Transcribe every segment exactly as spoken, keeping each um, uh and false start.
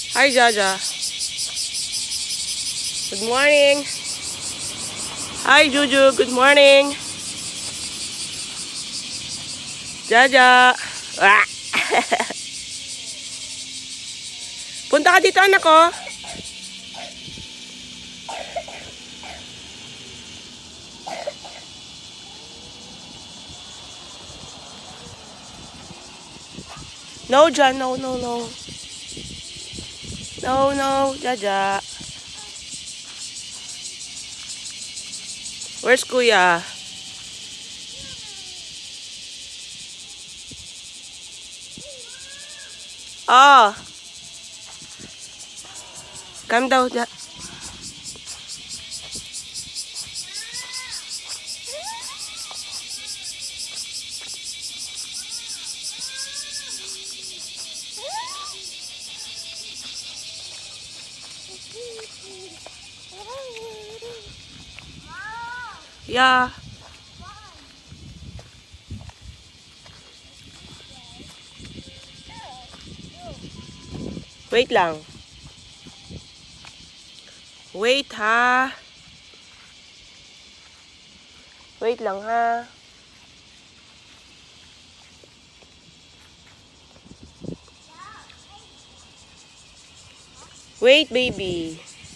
Hi, Jaja. Good morning. Hi, Juju. Good morning. Jaja. Ah. Punta ka dito, anak ko. No, Jan. No, no, no. No, no, Jaja. Where's Kuya? Oh. Come down, Ja. Yeah. Wait lang. Wait ha. Wait lang ha. Wait, baby.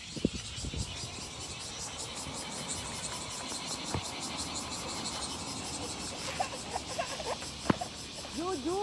Juju.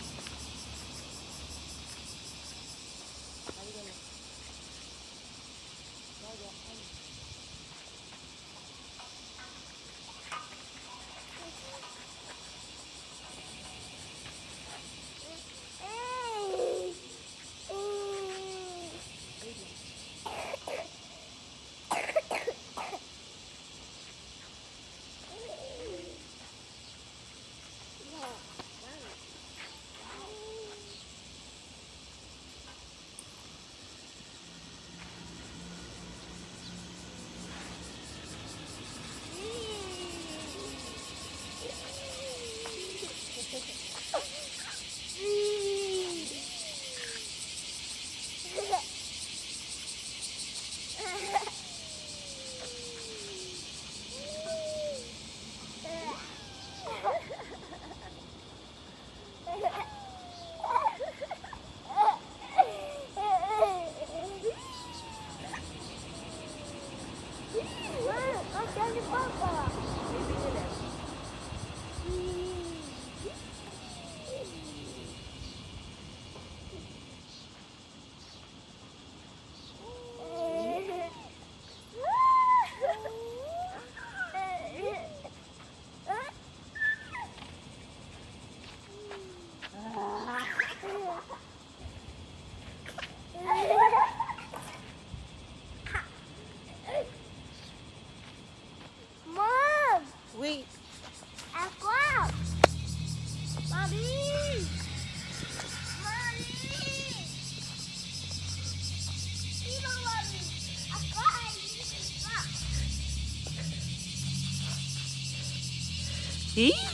Mom! Wait. Aku out! Mommy! Mommy! Sino, Mommy? Aku out! See?